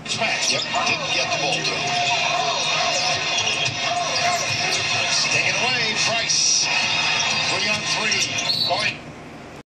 Back. Yep, didn't get the ball to him. It's taken away. Price. 3 on 3. Going.